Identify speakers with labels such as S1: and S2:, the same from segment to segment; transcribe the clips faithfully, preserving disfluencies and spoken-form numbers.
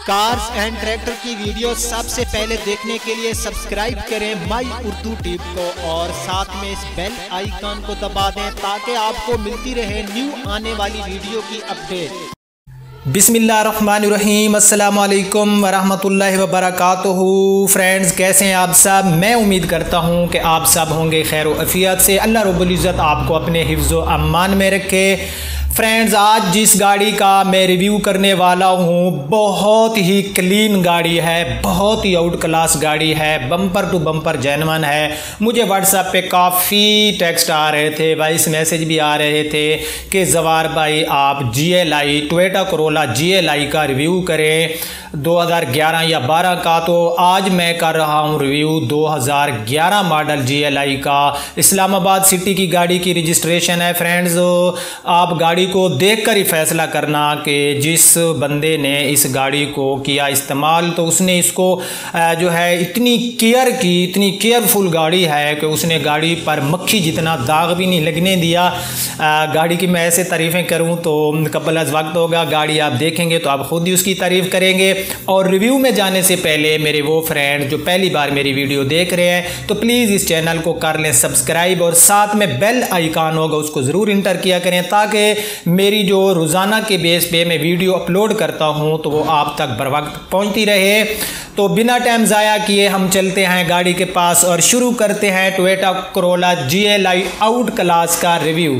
S1: Cars and tractor की video सबसे पहले देखने के लिए सब्सक्राइब करें माई उर्दू टिप को और साथ में इस बेल आइकन को दबा दें ताकि आपको मिलती रहे न्यू आने वाली वीडियो की अपडेट।
S2: बिस्मिल्लाहिर्रहमानिर्रहीम, अस्सलाम वालेकुम वरहमतुल्लाहि वबरकातुहू। फ्रेंड्स, कैसे हैं आप सब? मैं उम्मीद करता हूं कि आप सब होंगे खैर व आफियत से। अल्लाह रब्बुल इज़्ज़त आपको अपने हिफ्ज़ व अम्मान में रखे। फ्रेंड्स, आज जिस गाड़ी का मैं रिव्यू करने वाला हूँ बहुत ही क्लीन गाड़ी है, बहुत ही आउट क्लास गाड़ी है, बम्पर टू बम्पर जेन्युइन है। मुझे व्हाट्सएप पे काफ़ी टेक्स्ट आ रहे थे, वॉइस मैसेज भी आ रहे थे कि जवार भाई आप G L I Toyota Corolla G L I का रिव्यू करें दो हज़ार ग्यारह या बारह का। तो आज मैं कर रहा हूँ रिव्यू दो हज़ार ग्यारह मॉडल जी एल आई का। इस्लामाबाद सिटी की गाड़ी की रजिस्ट्रेशन है। फ्रेंड्स, आप गाड़ी को देखकर ही फैसला करना कि जिस बंदे ने इस गाड़ी को किया इस्तेमाल तो उसने इसको जो है इतनी केयर की, इतनी केयरफुल गाड़ी है कि उसने गाड़ी पर मक्खी जितना दाग भी नहीं लगने दिया। गाड़ी की मैं ऐसे तारीफ़ें करूं तो कबल अज़ वक्त होगा, गाड़ी आप देखेंगे तो आप खुद ही उसकी तारीफ़ करेंगे। और रिव्यू में जाने से पहले मेरे वो फ्रेंड जो पहली बार मेरी वीडियो देख रहे हैं तो प्लीज़ इस चैनल को कर लें सब्सक्राइब और साथ में बेल आइकन होगा उसको ज़रूर इंटर किया करें ताकि मेरी जो रोज़ाना के बेस पे मैं वीडियो अपलोड करता हूं तो वो आप तक बर वक्त पहुँचती रहे। तो बिना टाइम ज़ाया किए हम चलते हैं गाड़ी के पास और शुरू करते हैं Toyota Corolla G L I out class का रिव्यू।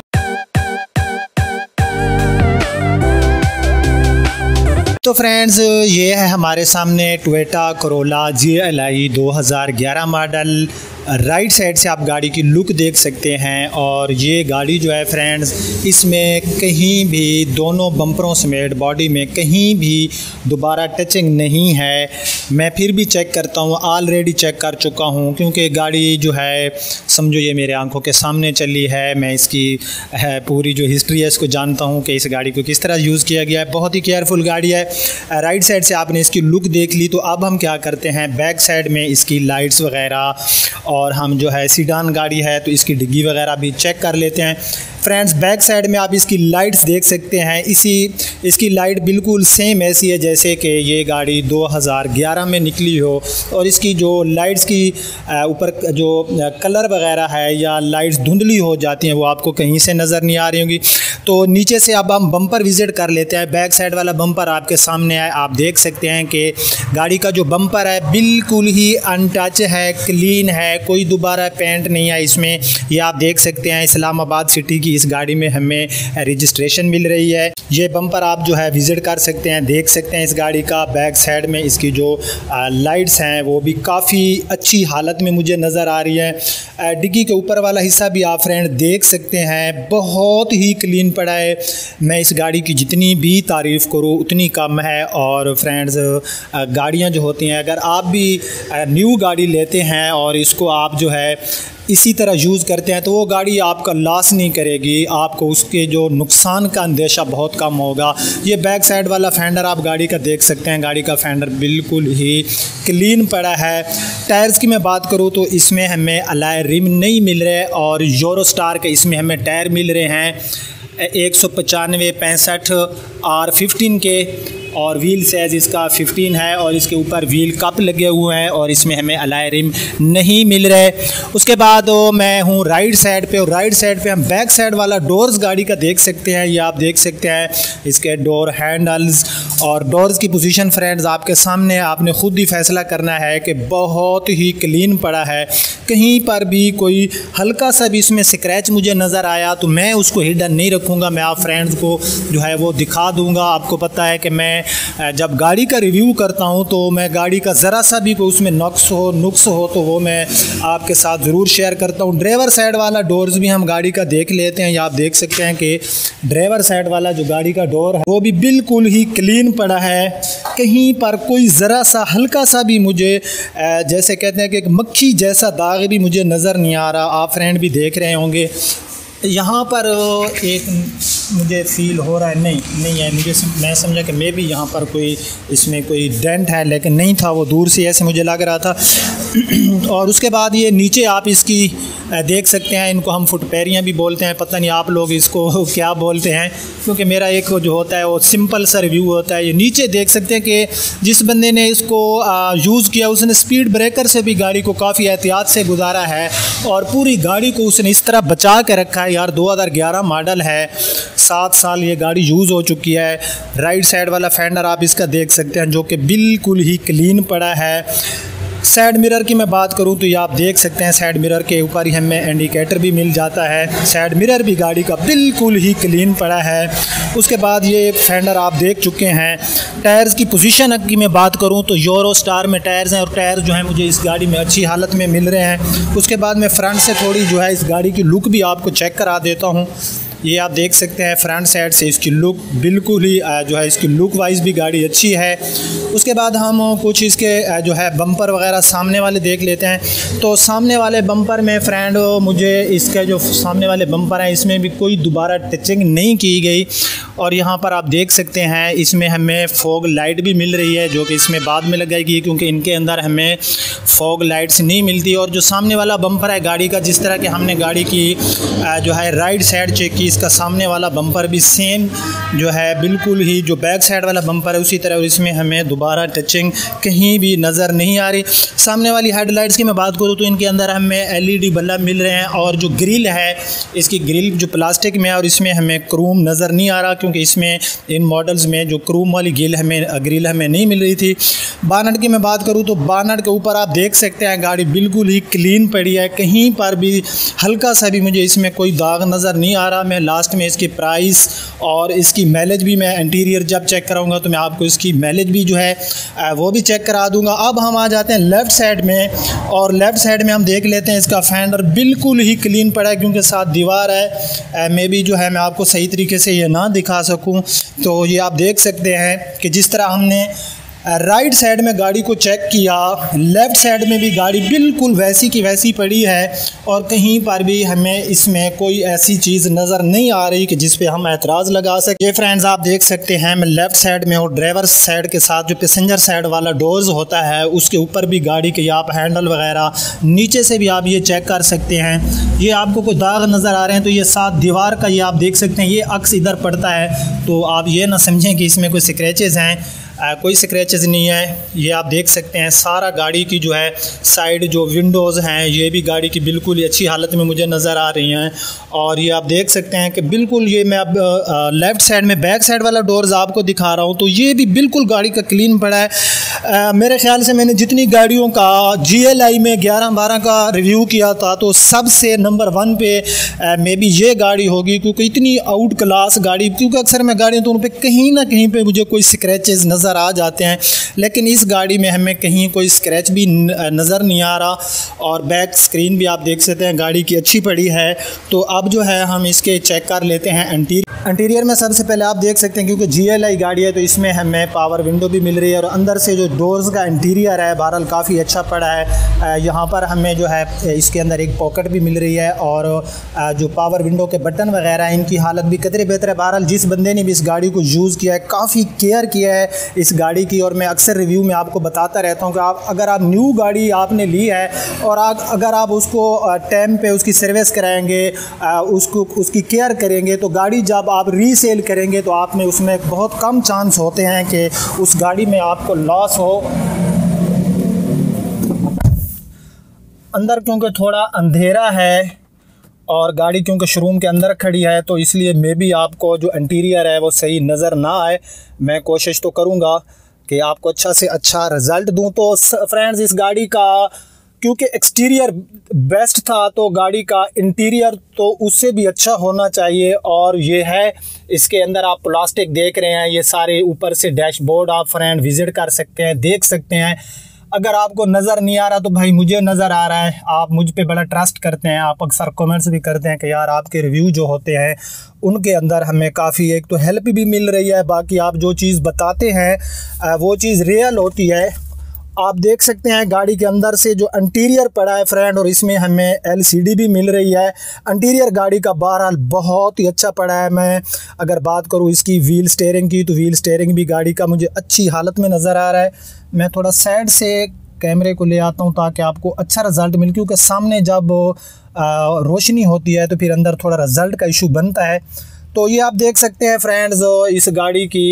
S2: तो फ्रेंड्स, ये है हमारे सामने Toyota Corolla G L I दो हज़ार ग्यारह मॉडल। राइट साइड से आप गाड़ी की लुक देख सकते हैं और ये गाड़ी जो है फ्रेंड्स, इसमें कहीं भी दोनों बम्परों समेत बॉडी में कहीं भी दोबारा टचिंग नहीं है। मैं फिर भी चेक करता हूँ, ऑलरेडी चेक कर चुका हूँ क्योंकि गाड़ी जो है समझो ये मेरे आंखों के सामने चली है। मैं इसकी है पूरी जो हिस्ट्री है इसको जानता हूँ कि इस गाड़ी को किस तरह यूज़ किया गया है। बहुत ही केयरफुल गाड़ी है। राइट साइड से आपने इसकी लुक देख ली तो अब हम क्या करते हैं, बैक साइड में इसकी लाइट्स वगैरह और हम जो है सीडान गाड़ी है तो इसकी डिग्गी वगैरह भी चेक कर लेते हैं। फ्रेंड्स, बैक साइड में आप इसकी लाइट्स देख सकते हैं। इसी इसकी लाइट बिल्कुल सेम ऐसी है जैसे कि ये गाड़ी दो हज़ार ग्यारह में निकली हो और इसकी जो लाइट्स की ऊपर जो कलर वगैरह है या लाइट्स धुंधली हो जाती हैं वो आपको कहीं से नज़र नहीं आ रही होंगी। तो नीचे से अब हम बम्पर विज़िट कर लेते हैं। बैक साइड वाला बम्पर आपके सामने है, आप देख सकते हैं कि गाड़ी का जो बम्पर है बिल्कुल ही अनटच है, क्लीन है, कोई दोबारा पेंट नहीं है इसमें। ये आप देख सकते हैं इस्लामाबाद सिटी की इस गाड़ी में हमें रजिस्ट्रेशन मिल रही है। ये बम्पर आप जो है विज़िट कर सकते हैं, देख सकते हैं इस गाड़ी का। बैक साइड में इसकी जो लाइट्स हैं वो भी काफ़ी अच्छी हालत में मुझे नज़र आ रही है। डिग्गी के ऊपर वाला हिस्सा भी आप फ्रेंड देख सकते हैं, बहुत ही क्लीन पड़ा है। मैं इस गाड़ी की जितनी भी तारीफ़ करूँ उतनी कम है। और फ्रेंड्स, गाड़ियाँ जो होती हैं अगर आप भी न्यू गाड़ी लेते हैं और इसको आप जो है इसी तरह यूज़ करते हैं तो वो गाड़ी आपका लॉस नहीं करेगी, आपको उसके जो नुकसान का अंदेशा बहुत कम होगा। ये बैक साइड वाला फेंडर आप गाड़ी का देख सकते हैं, गाड़ी का फेंडर बिल्कुल ही क्लीन पड़ा है। टायर्स की मैं बात करूँ तो इसमें हमें अलॉय रिम नहीं मिल रहे और यूरो स्टार के इसमें हमें टायर मिल रहे हैं एक सौ पचानवे पैंसठ आर फिफ्टीन के और व्हील साइज़ इसका फिफ्टीन है और इसके ऊपर व्हील कप लगे हुए हैं और इसमें हमें अलॉय रिम नहीं मिल रहे। उसके बाद मैं हूँ राइट साइड पे और राइट साइड पे हम बैक साइड वाला डोर्स गाड़ी का देख सकते हैं। ये आप देख सकते हैं इसके डोर हैंडल्स और डोर्स की पोजीशन फ्रेंड्स आपके सामने। आपने खुद ही फैसला करना है कि बहुत ही क्लीन पड़ा है, कहीं पर भी कोई हल्का सा भी इसमें स्क्रैच मुझे नज़र आया तो मैं उसको हिडन नहीं रखूँगा, मैं आप फ्रेंड्स को जो है वो दिखा दूँगा। आपको पता है कि मैं जब गाड़ी का रिव्यू करता हूं तो मैं गाड़ी का ज़रा सा भी कोई उसमें नुक्स हो नुक्स हो तो वो मैं आपके साथ ज़रूर शेयर करता हूं। ड्राइवर साइड वाला डोर्स भी हम गाड़ी का देख लेते हैं। ये आप देख सकते हैं कि ड्राइवर साइड वाला जो गाड़ी का डोर है वो भी बिल्कुल ही क्लीन पड़ा है, कहीं पर कोई ज़रा सा हल्का सा भी मुझे जैसे कहते हैं कि एक मक्खी जैसा दाग भी मुझे नज़र नहीं आ रहा। आप फ्रेंड भी देख रहे होंगे यहाँ पर एक मुझे फ़ील हो रहा है, नहीं नहीं है मुझे, मैं समझा कि मे भी यहाँ पर कोई इसमें कोई डेंट है लेकिन नहीं था, वो दूर से ऐसे मुझे लग रहा था। और उसके बाद ये नीचे आप इसकी देख सकते हैं, इनको हम फुटपैरियाँ भी बोलते हैं, पता नहीं आप लोग इसको क्या बोलते हैं, क्योंकि मेरा एक जो होता है वो सिंपल सा रिव्यू होता है। ये नीचे देख सकते हैं कि जिस बंदे ने इसको यूज़ किया उसने स्पीड ब्रेकर से भी गाड़ी को काफ़ी एहतियात से गुजारा है और पूरी गाड़ी को उसने इस तरह बचा के रखा है। यार दो हज़ार ग्यारह मॉडल है, सात साल ये गाड़ी यूज़ हो चुकी है। राइट साइड वाला फेंडर आप इसका देख सकते हैं जो कि बिल्कुल ही क्लीन पड़ा है। साइड मिरर की मैं बात करूं तो ये आप देख सकते हैं, साइड मिरर के ऊपर ही हमें इंडिकेटर भी मिल जाता है। साइड मिरर भी गाड़ी का बिल्कुल ही क्लीन पड़ा है। उसके बाद ये फेंडर आप देख चुके हैं। टायर्स की पोजीशन की मैं बात करूं तो यूरो स्टार में टायर्स हैं और टायर जो है मुझे इस गाड़ी में अच्छी हालत में मिल रहे हैं। उसके बाद मैं फ्रंट से थोड़ी जो है इस गाड़ी की लुक भी आपको चेक करा देता हूँ। ये आप देख सकते हैं फ्रंट साइड से इसकी लुक बिल्कुल ही जो है इसकी लुक वाइज भी गाड़ी अच्छी है। उसके बाद हम कुछ इसके जो है बम्पर वगैरह सामने वाले देख लेते हैं। तो सामने वाले बम्पर में फ्रेंड मुझे इसके जो सामने वाले बम्पर हैं इसमें भी कोई दोबारा टचिंग नहीं की गई और यहाँ पर आप देख सकते हैं इसमें हमें फॉग लाइट भी मिल रही है जो कि इसमें बाद में लगाएगी, क्योंकि इनके अंदर हमें फॉग लाइट्स नहीं मिलती। और जो सामने वाला बम्पर है गाड़ी का, जिस तरह के हमने गाड़ी की जो है राइट साइड चेक की, इसका सामने वाला बम्पर भी सेम जो है बिल्कुल ही जो बैक साइड वाला बम्पर है उसी तरह, और इसमें हमें दोबारा टचिंग कहीं भी नज़र नहीं आ रही। सामने वाली हेडलाइट्स की मैं बात करूँ तो इनके अंदर हमें एलईडी बल्ब मिल रहे हैं और जो ग्रिल है इसकी ग्रिल जो प्लास्टिक में है और इसमें हमें क्रोम नज़र नहीं आ रहा, क्योंकि इसमें इन मॉडल्स में जो क्रोम वाली ग्रिल हमें ग्रिल हमें नहीं मिल रही थी। बानट की मैं बात करूँ तो बानट के ऊपर आप देख सकते हैं गाड़ी बिल्कुल ही क्लीन पड़ी है, कहीं पर भी हल्का सा भी मुझे इसमें कोई दाग नज़र नहीं आ रहा। मैं लास्ट में इसकी प्राइस और इसकी माइलेज भी मैं इंटीरियर जब चेक कराऊंगा तो मैं आपको इसकी माइलेज भी जो है वो भी चेक करा दूंगा। अब हम आ जाते हैं लेफ़्ट साइड में और लेफ़्ट साइड में हम देख लेते हैं इसका फेंडर बिल्कुल ही क्लीन पड़ा है, क्योंकि साथ दीवार है। मे बी जो है मैं आपको सही तरीके से ये ना दिखा सकूं, तो ये आप देख सकते हैं कि जिस तरह हमने राइट साइड में गाड़ी को चेक किया, लेफ़्ट साइड में भी गाड़ी बिल्कुल वैसी की वैसी पड़ी है और कहीं पर भी हमें इसमें कोई ऐसी चीज़ नज़र नहीं आ रही कि जिस पे हम एतराज़ लगा सकें। ये फ्रेंड्स आप देख सकते हैं मैं लेफ़्ट साइड में और ड्राइवर साइड के साथ जो पैसेंजर साइड वाला डोर्स होता है उसके ऊपर भी गाड़ी के आप हैंडल वगैरह नीचे से भी आप ये चेक कर सकते हैं। ये आपको कोई दाग नज़र आ रहे हैं तो ये साथ दीवार का ये आप देख सकते हैं, ये अक्स इधर पड़ता है, तो आप ये ना समझें कि इसमें कोई स्क्रैचेज़ हैं। आ, कोई स्क्रैचेस नहीं है। ये आप देख सकते हैं सारा गाड़ी की जो है साइड जो विंडोज़ हैं ये भी गाड़ी की बिल्कुल ही अच्छी हालत में मुझे नज़र आ रही हैं। और ये आप देख सकते हैं कि बिल्कुल ये मैं अब लेफ़्ट साइड में बैक साइड वाला डोर्स आपको दिखा रहा हूँ तो ये भी बिल्कुल गाड़ी का क्लीन पड़ा है। आ, मेरे ख्याल से मैंने जितनी गाड़ियों का जी एल आई में ग्यारह बारह का रिव्यू किया था तो सबसे नंबर वन पे मे बी ये गाड़ी होगी, क्योंकि इतनी आउट क्लास गाड़ी, क्योंकि अक्सर मैं गाड़ियों तो उन पर कहीं ना कहीं पे मुझे कोई स्क्रैचेस नज़र आ जाते हैं, लेकिन इस गाड़ी में हमें कहीं कोई स्क्रैच भी नज़र नहीं आ रहा। और बैक स्क्रीन भी आप देख सकते हैं गाड़ी की अच्छी पड़ी है। तो अब जो है हम इसके चेक कर लेते हैं इंटीरियर। इंटीरियर में सबसे पहले आप देख सकते हैं क्योंकि जी एल आई गाड़ी है तो इसमें हमें पावर विंडो भी मिल रही है और अंदर से जो डोर्स का इंटीरियर है बहरहाल काफ़ी अच्छा पड़ा है। यहाँ पर हमें जो है इसके अंदर एक पॉकेट भी मिल रही है और जो पावर विंडो के बटन वगैरह हैं इनकी हालत भी कदरे बेहतर है। बहरहाल जिस बंदे ने भी इस गाड़ी को यूज़ किया है काफ़ी केयर किया है इस गाड़ी की, और मैं अक्सर रिव्यू में आपको बताता रहता हूँ कि आप अगर आप न्यू गाड़ी आपने ली है और आप अगर आप उसको टाइम पे उसकी सर्विस कराएंगे, उसको उसकी केयर करेंगे तो गाड़ी जब आप रीसेल करेंगे तो आप में उसमें बहुत कम चांस होते हैं कि उस गाड़ी में आपको लॉस हो। अंदर क्योंकि थोड़ा अंधेरा है और गाड़ी क्योंकि शोरूम के अंदर खड़ी है तो इसलिए मे बी आपको जो इंटीरियर है वो सही नज़र ना आए। मैं कोशिश तो करूँगा कि आपको अच्छा से अच्छा रिज़ल्ट दूँ। तो फ्रेंड्स इस गाड़ी का क्योंकि एक्सटीरियर बेस्ट था तो गाड़ी का इंटीरियर तो उससे भी अच्छा होना चाहिए। और ये है इसके अंदर आप प्लास्टिक देख रहे हैं, ये सारे ऊपर से डैशबोर्ड आप फ्रेंड विज़िट कर सकते हैं, देख सकते हैं। अगर आपको नज़र नहीं आ रहा तो भाई मुझे नज़र आ रहा है, आप मुझ पे बड़ा ट्रस्ट करते हैं, आप अक्सर कमेंट्स भी करते हैं कि यार आपके रिव्यू जो होते हैं उनके अंदर हमें काफ़ी एक तो हेल्प भी मिल रही है, बाकी आप जो चीज़ बताते हैं वो चीज़ रियल होती है। आप देख सकते हैं गाड़ी के अंदर से जो इंटीरियर पड़ा है फ्रेंड और इसमें हमें एल सी डी भी मिल रही है। इंटीरियर गाड़ी का बहरहाल बहुत ही अच्छा पड़ा है। मैं अगर बात करूँ इसकी व्हील स्टीयरिंग की तो व्हील स्टीयरिंग भी गाड़ी का मुझे अच्छी हालत में नज़र आ रहा है। मैं थोड़ा साइड से कैमरे को ले आता हूँ ताकि आपको अच्छा रिज़ल्ट मिले, क्योंकि सामने जब रोशनी होती है तो फिर अंदर थोड़ा रिज़ल्ट का इशू बनता है। तो ये आप देख सकते हैं फ्रेंड्स, इस गाड़ी की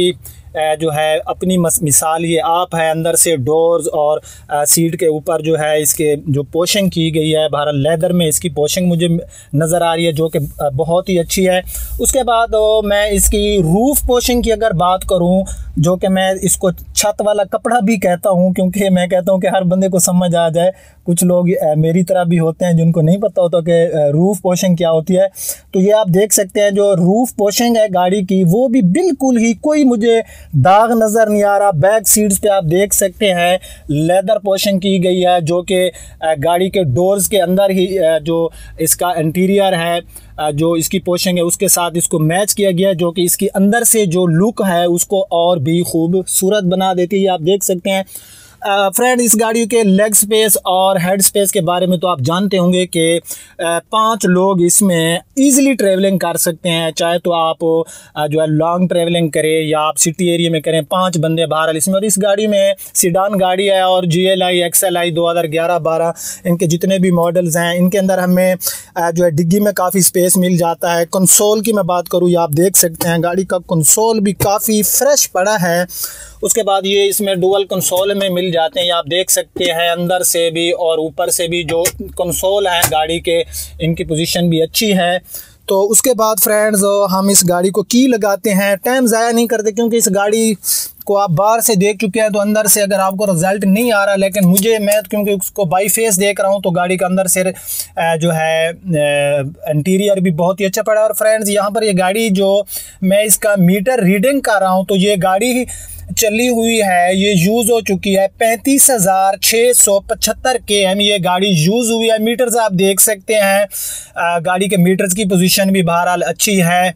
S2: जो है अपनी मिसाल ये आप है। अंदर से डोर्स और सीट के ऊपर जो है इसके जो पोशिंग की गई है, बहरहाल लेदर में इसकी पोशिंग मुझे नज़र आ रही है जो कि बहुत ही अच्छी है। उसके बाद मैं इसकी रूफ़ पोशिंग की अगर बात करूं, जो कि मैं इसको छत वाला कपड़ा भी कहता हूं, क्योंकि मैं कहता हूं कि हर बंदे को समझ आ जाए। कुछ लोग मेरी तरह भी होते हैं जिनको नहीं पता होता कि रूफ़ पोशिंग क्या होती है। तो ये आप देख सकते हैं जो रूफ़ पोशिंग है गाड़ी की, वो भी बिल्कुल ही कोई मुझे दाग नज़र नहीं आ रहा। बैक सीट्स पे आप देख सकते हैं लेदर पोशिंग की गई है, जो कि गाड़ी के डोर्स के अंदर ही जो इसका इंटीरियर है, जो इसकी पोशिंग है उसके साथ इसको मैच किया गया है, जो कि इसकी अंदर से जो लुक है उसको और भी खूबसूरत बना देती है। आप देख सकते हैं फ्रेंड, इस गाड़ी के लेग स्पेस और हेड स्पेस के बारे में तो आप जानते होंगे कि पांच लोग इसमें इजीली ट्रैवलिंग कर सकते हैं। चाहे तो आप जो है लॉन्ग ट्रैवलिंग करें या आप सिटी एरिया में करें, पांच बंदे बहरहाल इसमें। और इस गाड़ी में सीडान गाड़ी है और G L I X L I दो हज़ार ग्यारह बारह इनके जितने भी मॉडल्स हैं, इनके अंदर हमें जो है डिग्गी में काफ़ी स्पेस मिल जाता है। कंसोल की मैं बात करूँ, ये आप देख सकते हैं गाड़ी का कंसोल भी काफ़ी फ्रेश पड़ा है। उसके बाद ये इसमें डुअल कंसोल में मिल जाते हैं, ये आप देख सकते हैं अंदर से भी और ऊपर से भी जो कंसोल है गाड़ी के, इनकी पोजीशन भी अच्छी है। तो उसके बाद फ्रेंड्स हम इस गाड़ी को की लगाते हैं, टाइम ज़ाया नहीं करते, क्योंकि इस गाड़ी को आप बाहर से देख चुके हैं तो अंदर से अगर आपको रिज़ल्ट नहीं आ रहा, लेकिन मुझे मैं क्योंकि उसको बाई फेस देख रहा हूं तो गाड़ी का अंदर से जो है इंटीरियर भी बहुत ही अच्छा पड़ा है। और फ्रेंड्स यहाँ पर ये गाड़ी जो मैं इसका मीटर रीडिंग कर रहा हूँ, तो ये गाड़ी चली हुई है, ये यूज़ हो चुकी है पैंतीस हज़ार छः सौ पचहत्तर के एम ये गाड़ी यूज़ हुई है। मीटर्स आप देख सकते हैं, गाड़ी के मीटर्स की पोजीशन भी बहरहाल अच्छी है।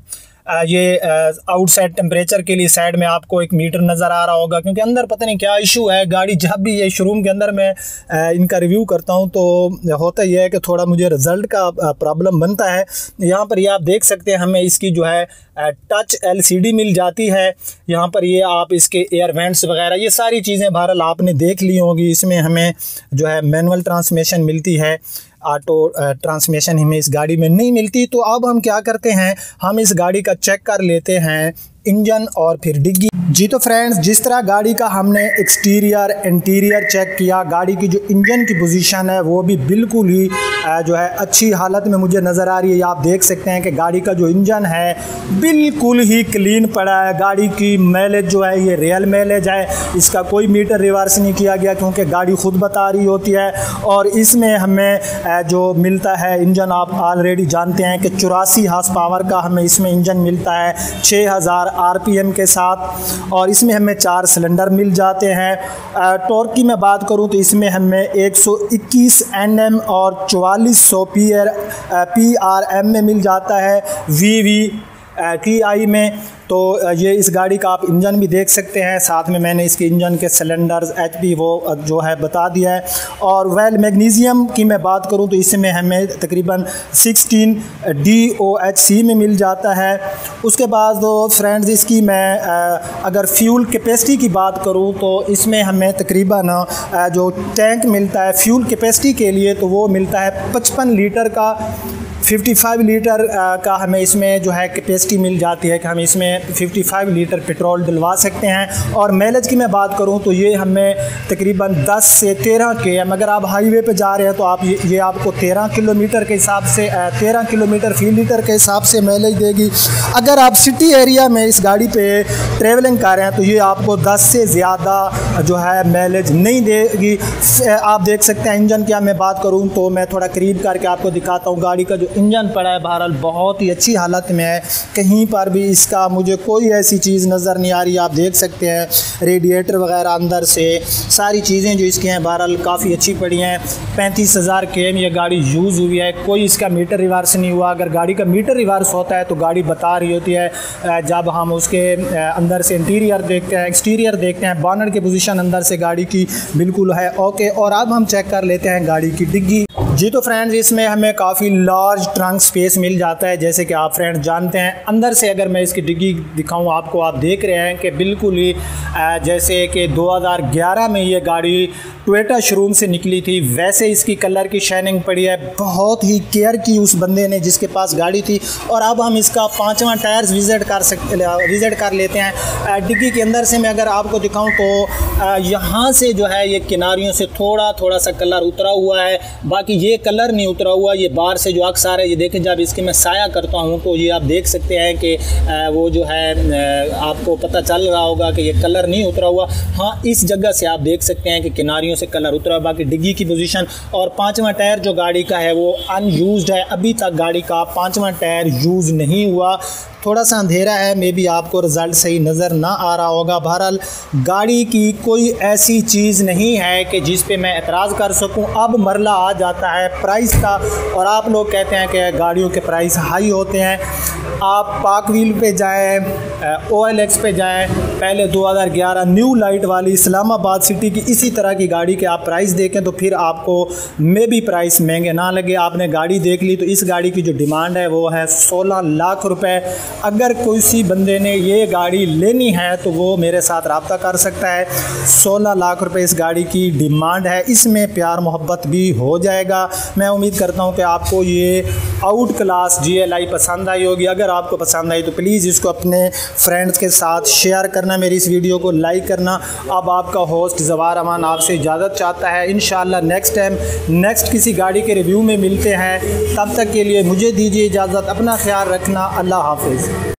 S2: ये आउटसाइड टेम्परेचर के लिए साइड में आपको एक मीटर नज़र आ रहा होगा, क्योंकि अंदर पता नहीं क्या इशू है। गाड़ी जब भी ये शोरूम के अंदर मैं इनका रिव्यू करता हूँ तो होता ही है कि थोड़ा मुझे रिज़ल्ट का प्रॉब्लम बनता है। यहाँ पर ये आप देख सकते हैं हमें इसकी जो है टच एल सी डी मिल जाती है। यहाँ पर ये आप इसके एयर वेंट्स वगैरह ये सारी चीज़ें बहरहाल आपने देख ली होंगी। इसमें हमें जो है मैनुअल ट्रांसमिशन मिलती है, ऑटो ट्रांसमिशन हमें इस गाड़ी में नहीं मिलती। तो अब हम क्या करते हैं, हम इस गाड़ी का चेक कर लेते हैं इंजन और फिर डिग्गी। जी तो फ्रेंड्स, जिस तरह गाड़ी का हमने एक्सटीरियर इंटीरियर चेक किया, गाड़ी की जो इंजन की पोजीशन है वो भी बिल्कुल ही जो है अच्छी हालत में मुझे नज़र आ रही है। आप देख सकते हैं कि गाड़ी का जो इंजन है बिल्कुल ही क्लीन पड़ा है। गाड़ी की माइलेज जो है ये रियल माइलेज है, इसका कोई मीटर रिवर्स नहीं किया गया, क्योंकि गाड़ी खुद बता रही होती है। और इसमें हमें जो मिलता है इंजन, आप ऑलरेडी जानते हैं कि चौरासी हार्स पावर का हमें इसमें इंजन मिलता है छः हज़ार आर पी एम के साथ, और इसमें हमें चार सिलेंडर मिल जाते हैं। टॉर्क की मैं बात करूं तो इसमें हमें एक सौ इक्कीस एन एम और चौवालीस सौ पी आर एम में मिल जाता है वी वी टी आई में। तो ये इस गाड़ी का आप इंजन भी देख सकते हैं, साथ में मैंने इसके इंजन के सिलेंडर्स एच पी वो जो है बता दिया है। और वेल मैग्नीशियम की मैं बात करूं तो इसमें हमें तकरीबन सोलह डी ओ एच सी में मिल जाता है। उसके बाद तो फ्रेंड्स इसकी मैं अगर फ्यूल कैपेसिटी की बात करूं तो इसमें हमें तकरीबन जो टैंक मिलता है फ्यूल कैपेसिटी के लिए तो वो मिलता है पचपन लीटर का, पचपन लीटर का हमें इसमें जो है कैपेसिटी मिल जाती है कि हम इसमें पचपन लीटर पेट्रोल डलवा सकते हैं। और माइलेज की मैं बात करूं तो ये हमें तकरीबन दस से तेरह के एम, अगर आप हाईवे पे जा रहे हैं तो आप ये, ये आपको तेरह किलोमीटर के हिसाब से तेरह किलोमीटर फी लीटर के हिसाब से माइलेज देगी। अगर आप सिटी एरिया में इस गाड़ी पे ट्रेवलिंग कर रहे हैं तो ये आपको दस से ज़्यादा जो है माइलेज नहीं देगी। आप देख सकते हैं इंजन की मैं बात करूँ तो मैं थोड़ा करीब करके आपको दिखाता हूँ। गाड़ी का जो इंजन पड़ा है बहरहाल बहुत ही अच्छी हालत में है, कहीं पर भी इसका मुझे कोई ऐसी चीज़ नज़र नहीं आ रही। आप देख सकते हैं रेडिएटर वगैरह अंदर से सारी चीज़ें जो इसकी हैं बहरहाल काफ़ी अच्छी पड़ी हैं। पैंतीस हज़ार के एम ये गाड़ी यूज़ हुई है, कोई इसका मीटर रिवर्स नहीं हुआ। अगर गाड़ी का मीटर रिवर्स होता है तो गाड़ी बता रही होती है। जब हम उसके अंदर से इंटीरियर देखते हैं, एक्सटीरियर देखते हैं, बॉनेट की पोजीशन अंदर से गाड़ी की बिल्कुल है ओके। और अब हम चेक कर लेते हैं गाड़ी की डिग्गी। जी तो फ्रेंड्स, इसमें हमें काफ़ी लार्ज ट्रंक स्पेस मिल जाता है। जैसे कि आप फ्रेंड्स जानते हैं, अंदर से अगर मैं इसकी डिग्गी दिखाऊं आपको, आप देख रहे हैं कि बिल्कुल ही जैसे कि दो हज़ार ग्यारह में ये गाड़ी टोयोटा शोरूम से निकली थी, वैसे इसकी कलर की शाइनिंग पड़ी है। बहुत ही केयर की उस बंदे ने जिसके पास गाड़ी थी। और अब हम इसका पाँचवा टायर्स विज़िट कर सकते विज़िट कर लेते हैं। डिग्गी के अंदर से मैं अगर आपको दिखाऊं तो यहाँ से जो है ये किनारियों से थोड़ा थोड़ा सा कलर उतरा हुआ है, बाकी ये कलर नहीं उतरा हुआ। ये बाहर से जो अक्सर है, ये देखें जब इसके मैं साया करता हूँ तो ये आप देख सकते हैं कि वो जो है आपको पता चल रहा होगा कि ये कलर नहीं उतरा हुआ। हाँ, इस जगह से आप देख सकते हैं कि किनारियों से कलर उतरा, बाकी डिग्गी की पोजीशन और पांचवा टायर जो गाड़ी का है वो अनयूज्ड है। अभी तक गाड़ी का पांचवा टायर यूज़ नहीं हुआ। थोड़ा सा अंधेरा है, मे बी आपको रिज़ल्ट सही नज़र ना आ रहा होगा। बहरहाल गाड़ी की कोई ऐसी चीज़ नहीं है कि जिस पे मैं एतराज़ कर सकूं। अब मरला आ जाता है प्राइस का, और आप लोग कहते हैं कि गाड़ियों के प्राइस हाई होते हैं। आप पाक व्हील पे जाएं, ओ एल एक्स पे जाएं, पहले दो हज़ार ग्यारह न्यू लाइट वाली इस्लामाबाद सिटी की इसी तरह की गाड़ी के आप प्राइस देखें तो फिर आपको मे बी प्राइस महंगे ना लगे। आपने गाड़ी देख ली तो इस गाड़ी की जो डिमांड है वो है सोलह लाख रुपए। अगर किसी बंदे ने ये गाड़ी लेनी है तो वो मेरे साथ रब्ता कर सकता है। सोलह लाख रुपए इस गाड़ी की डिमांड है। इसमें प्यार मोहब्बत भी हो जाएगा। मैं उम्मीद करता हूँ कि आपको ये out class G L I पसंद आई होगी। अगर आपको पसंद आई तो प्लीज़ इसको अपने फ्रेंड्स के साथ शेयर करना, मेरी इस वीडियो को लाइक करना। अब आपका होस्ट ज़वार अमान आपसे इजाज़त चाहता है। इंशाल्लाह नेक्स्ट टाइम नेक्स्ट किसी गाड़ी के रिव्यू में मिलते हैं। तब तक के लिए मुझे दीजिए इजाज़त। अपना ख्याल रखना। अल्लाह हाफिज़।